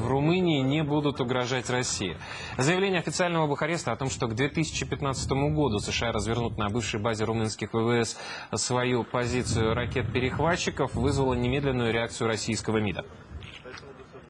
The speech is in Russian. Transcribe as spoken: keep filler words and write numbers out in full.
в Румынии не будут угрожать России. Заявление официального Бухареста о том, что к две тысячи пятнадцатому году США развернут на бывшей базе румынских ВВС свою позицию ракет-перехватчиков, вызвало немедленную реакцию российского МИДа.